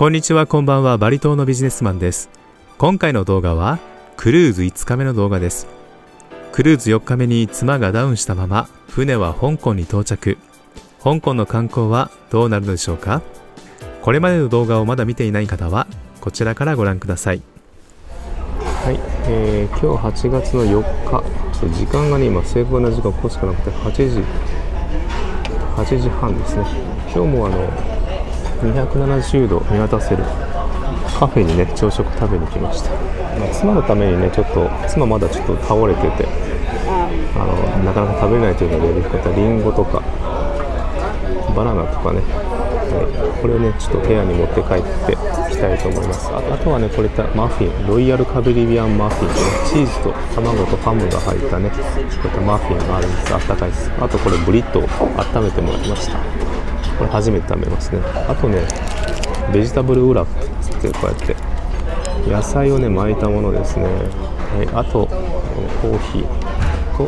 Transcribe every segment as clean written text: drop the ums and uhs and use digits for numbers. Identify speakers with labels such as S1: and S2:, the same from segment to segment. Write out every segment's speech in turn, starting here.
S1: こんにちは、こんばんは。バリ島のビジネスマンです。今回の動画はクルーズ5日目の動画です。クルーズ4日目に妻がダウンしたまま船は香港に到着。香港の観光はどうなるのでしょうか。これまでの動画をまだ見ていない方はこちらからご覧ください。はい、今日8月の4日、ちょっと時間がね今正確な時間ここしかなくて8時半ですね。今日も270度見渡せるカフェにね朝食食べに来ました。妻のためにねちょっと妻まだちょっと倒れててなかなか食べれないというので、リンゴとかバナナとかね、これをねちょっと部屋に持って帰っていきたいと思います。あとはねこれマフィン、ロイヤルカリビアンマフィンとね、チーズと卵とハムが入ったねこういったマフィンがあるんです。あったかいです。あとこれブリットを温めてもらいました。これ初めて食べますね。あとねベジタブルウラップってこうやって野菜をね巻いたものですね。あとコーヒーと、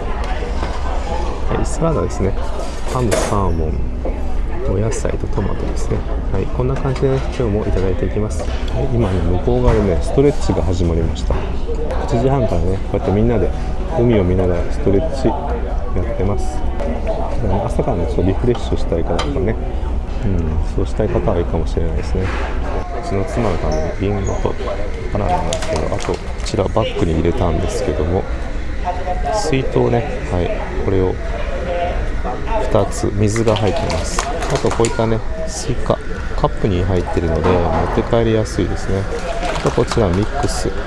S1: サラダですね。ハム、サーモン、お野菜とトマトですね。こんな感じで、ね、今日もいただいていきます。今ね向こう側でねストレッチが始まりました。8時半からねこうやってみんなで海を見ながらストレッチやってます。朝からねちょっとリフレッシュしたい方とかね、そうしたい方はいいかもしれないですね。うちの妻のためにリンゴとバナナなんですけど、あとこちらバッグに入れたんですけども、水筒ね、これを2つ水が入ってます。あとこういったねスイカカップに入っているので持って帰りやすいですね。あとこちらミックス、こ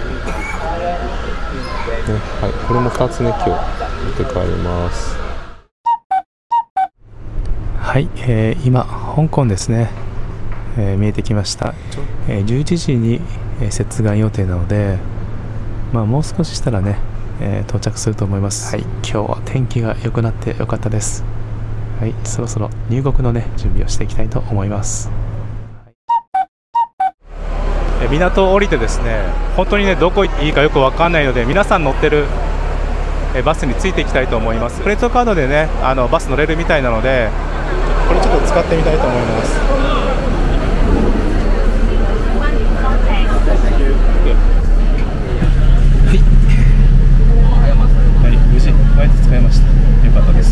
S1: れも2つね今日持って帰ります。今香港ですね、見えてきました。11時に接岸予定なので、もう少ししたらね、到着すると思います。今日は天気が良くなって良かったです。そろそろ入国のね準備をしていきたいと思います。港を降りてですね、本当にねどこ行っていいかよく分かんないので、皆さん乗ってるバスについていきたいと思います。クレジットカードでねバス乗れるみたいなので、これちょっと使ってみたいと思います。無事ワイズ使いました。よかったです。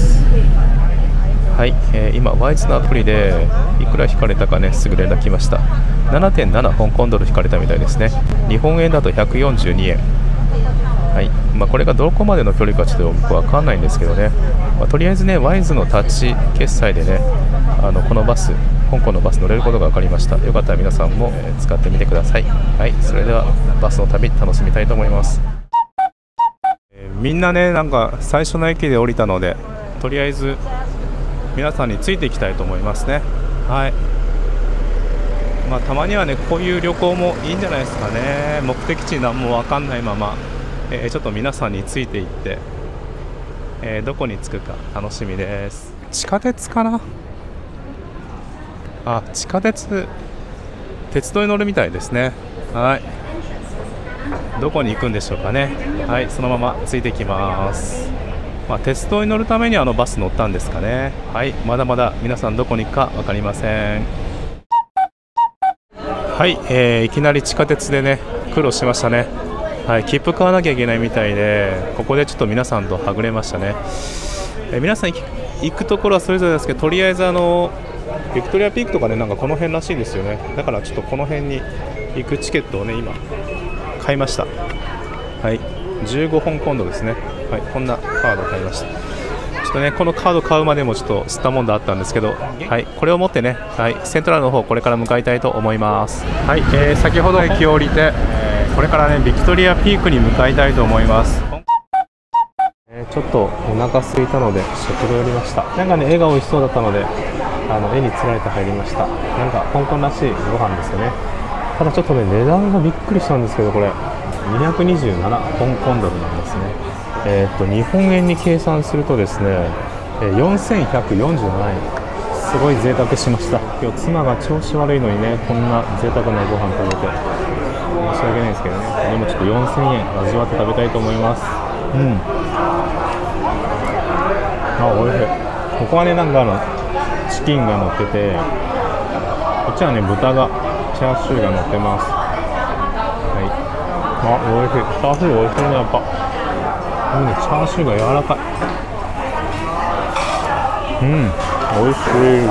S1: 今ワイズのアプリでいくら引かれたかねすぐ連絡来ました。 7.7 香港ドル引かれたみたいですね。日本円だと142円。これがどこまでの距離かちょっと僕は分かんないんですけどね、とりあえずねワイズのタッチ決済でねこのバス、香港のバス乗れることが分かりました。よかったら皆さんも使ってみてください。それではバスの旅楽しみたいと思います。みんなねなんか最初の駅で降りたので、とりあえず皆さんについていきたいと思いますね。たまにはねこういう旅行もいいんじゃないですかね。目的地何も分かんないまま、ちょっと皆さんについていって、どこに着くか楽しみです。地下鉄かな。地下鉄、鉄道に乗るみたいですね。どこに行くんでしょうかね。そのままついてきます。鉄道に乗るためにバス乗ったんですかね。まだまだ皆さんどこに行くか分かりません。いきなり地下鉄でね苦労しましたね。切符買わなきゃいけないみたいで、ここでちょっと皆さんとはぐれましたね。皆さん行くところはそれぞれですけど、とりあえずビクトリアピークとかねなんかこの辺らしいんですよね。だからちょっとこの辺に行くチケットをね今買いました。15香港ドルですね。こんなカードを買いました。ちょっとねこのカード買うまでもちょっと吸ったもんだあったんですけど、これを持ってね、セントラルの方これから向かいたいと思います。先ほど駅を降りて、これからねビクトリアピークに向かいたいと思います。ちょっとお腹空いたので食堂寄りました。絵が美味しそうだったので絵につられて入りました。香港らしいご飯ですよね。ただちょっとね値段がびっくりしたんですけど、これ227香港ドルなんですね。日本円に計算するとですね4147円。すごい贅沢しました。今日妻が調子悪いのにねこんな贅沢なご飯食べて申し訳ないですけどね。でもちょっと4000円味わって食べたいと思います。おいしい。ここはねチキンが乗ってて、こっちはね豚がちチャーシューが乗ってます。はい。あ、おいしい。チャーシューおいしいね、やっぱ。チャーシューが柔らかい。おいしい。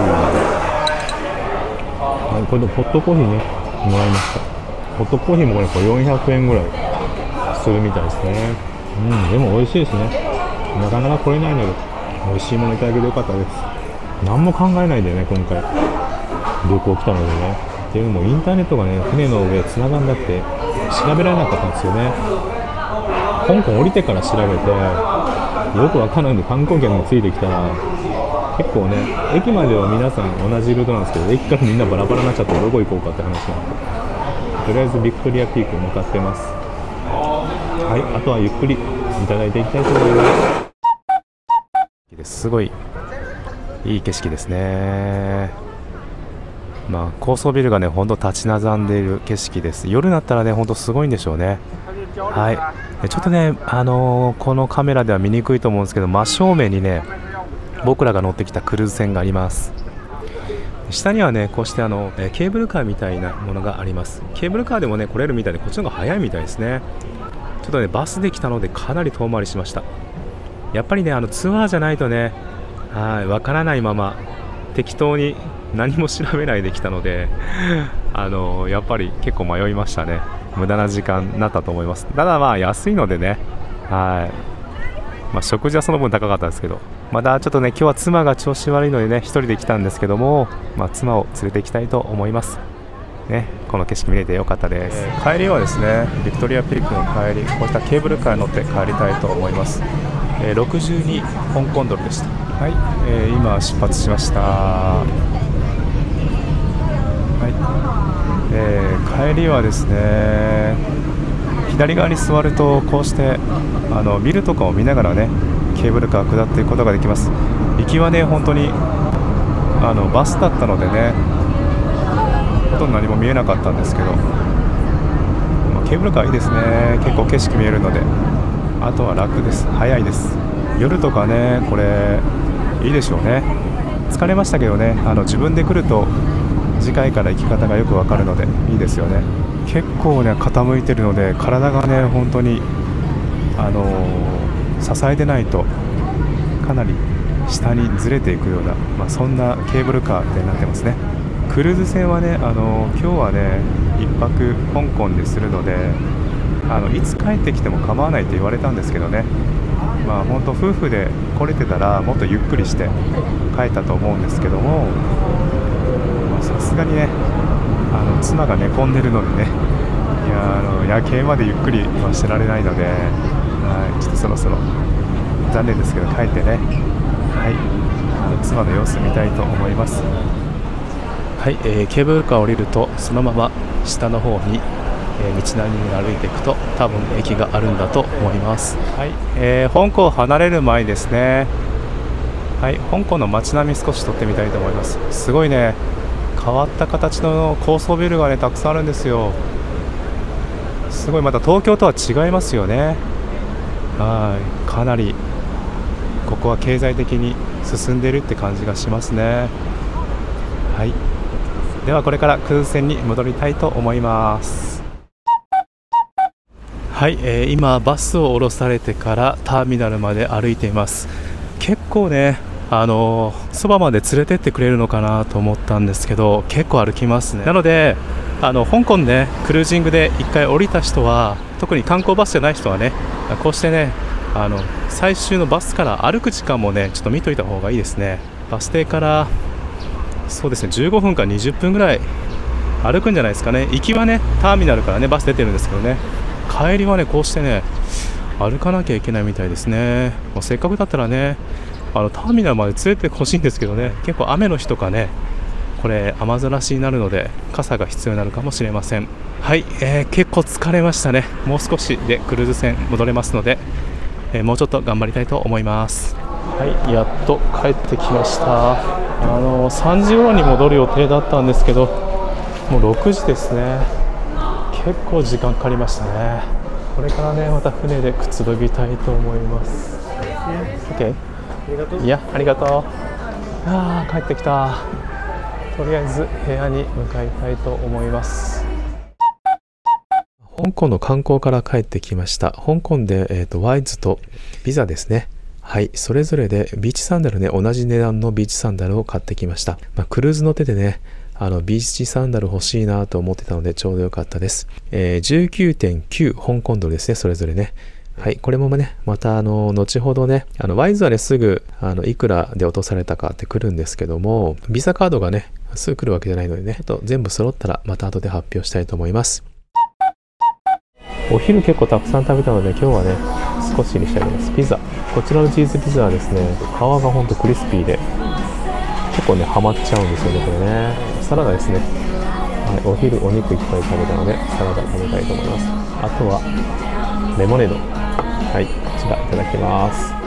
S1: はい、これでホットコーヒーね、もらいました。ホットコーヒーもこれ400円ぐらいするみたいですね。でも美味しいですね。なかなか来れないので、美味しいものいただけてよかったです。何も考えないでね、今回旅行来たのでね。っていうのもインターネットがね、船の上繋がんなくて調べられなかったんですよね。香港降りてから調べて、よくわからないんで観光客についてきたら、結構ね、駅までは皆さん同じルートなんですけど、駅からみんなバラバラになっちゃってどこ行こうかって話なんで、とりあえずビクトリアピークに向かってます。はい、あとはゆっくりいただいていきたいと思います。すごいいい景色ですね。高層ビルがね、ほんと立ち並んでいる景色です。夜になったらね、ほんとすごいんでしょうね。はい、ちょっとね、このカメラでは見にくいと思うんですけど、真正面にね、僕らが乗ってきたクルーズ船があります。下にはね、こうしてケーブルカーみたいなものがあります。ケーブルカーでもね、来れるみたいで、こっちの方が早いみたいですね。ちょっとね、バスで来たのでかなり遠回りしました。やっぱりね、ツアーじゃないとね、わからないまま適当に何も調べないで来たのでやっぱり結構迷いましたね。無駄な時間になったと思います。ただ安いのでね、食事はその分高かったですけど、まだちょっとね、今日は妻が調子悪いのでね、一人で来たんですけども、妻を連れて行きたいと思いますね。この景色見れてよかったです。帰りはですね、ビクトリアピークの帰り、こうしたケーブルカーに乗って帰りたいと思います。62香港ドルでした。はい、今出発しました。はい、帰りはですね、左側に座るとこうしてビルとかを見ながらね、ケーブルカー下っていくことができます。行きはね、本当にバスだったのでね、ほとんど何も見えなかったんですけど、ケーブルカーいいですね。結構景色見えるので、あとは楽です。早いです。夜とかね、これいいでしょうね。疲れましたけどね、自分で来ると次回から行き方がよくわかるのでいいですよね。結構ね、傾いてるので体がね、本当に支えてないとかなり下にずれていくような、そんなケーブルカーってなってますね。クルーズ船はね、今日はね、1泊香港でするので、いつ帰ってきても構わないと言われたんですけどね、本当夫婦で来れてたらもっとゆっくりして帰ったと思うんですけども、さすがにね、妻が寝込んでるのでね、夜景までゆっくりはしてられないので、ちょっとそろそろ残念ですけど帰ってね、妻の様子見たいと思います。はい、ケーブルカーを降りるとそのまま下の方に、道なりに歩いていくと多分駅があるんだと思います。はい、香港を離れる前にですね、香港の街並み少し撮ってみたいと思います。すごいね、変わった形の高層ビルがね、たくさんあるんですよ。すごい、また東京とは違いますよね。かなりここは経済的に進んでいるって感じがしますね。ではこれからクルーズ船に戻りたいと思います。今バスを降ろされてからターミナルまで歩いています。結構ね、そばまで連れてってくれるのかなと思ったんですけど、結構歩きますね。なので香港でクルージングで1回降りた人は、特に観光バスじゃない人はね、こうしてね、最終のバスから歩く時間もね、ちょっと見といた方がいいですね。バス停からそうですね、15分か20分ぐらい歩くんじゃないですかね。行きはね、ターミナルからねバス出てるんですけどね、帰りはね、こうしてね歩かなきゃいけないみたいですね。せっかくだったらね、ターミナルまで連れてほしいんですけどね、結構雨の日とかね、これ雨ざらしになるので傘が必要になるかもしれません。結構疲れましたね。もう少しでクルーズ船戻れますので、もうちょっと頑張りたいと思います。やっと帰ってきました。3時頃に戻る予定だったんですけど、もう6時ですね。結構時間かかりましたね。これからね、また船でくつろぎたいと思います。OK？ いや、ありがとう。帰ってきた。 とりあえず部屋に向かいたいと思います。香港の観光から帰ってきました。香港で、ワイズとビザですね。はい、それぞれでビーチサンダルね、同じ値段のビーチサンダルを買ってきました。クルーズの手でね、ビーチサンダル欲しいなと思ってたのでちょうどよかったです。19.9 香港ドルですね、それぞれね。はい、これもね、また後ほどね、ワイズはね、すぐいくらで落とされたかって来るんですけども、ビザカードがね、すぐ来るわけじゃないのでね、全部揃ったらまた後で発表したいと思います。お昼結構たくさん食べたので、今日はね、少しにしたいと思います。ピザ。こちらのチーズピザはですね、皮がほんとクリスピーで、結構ね、ハマっちゃうんですよね、これね。サラダですね。はい、お昼お肉いっぱい食べたので、サラダ食べたいと思います。あとは、レモネード。はい、こちらいただきます。